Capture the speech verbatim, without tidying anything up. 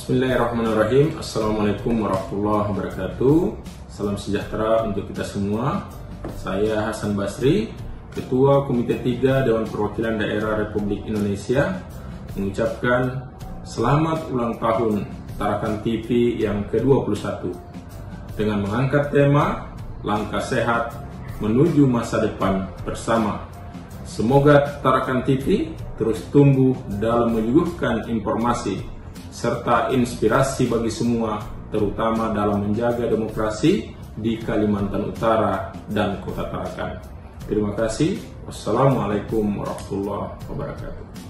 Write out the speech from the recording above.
Bismillahirrahmanirrahim. Assalamualaikum warahmatullahi wabarakatuh. Salam sejahtera untuk kita semua. Saya Hasan Basri, Ketua Komite tiga Dewan Perwakilan Daerah Republik Indonesia, mengucapkan selamat ulang tahun Tarakan T V yang ke dua puluh satu dengan mengangkat tema Langkah Sehat Menuju Masa Depan Bersama. Semoga Tarakan T V terus tumbuh dalam menyuguhkan informasi serta inspirasi bagi semua, terutama dalam menjaga demokrasi di Kalimantan Utara dan Kota Tarakan. Terima kasih. Wassalamualaikum warahmatullahi wabarakatuh.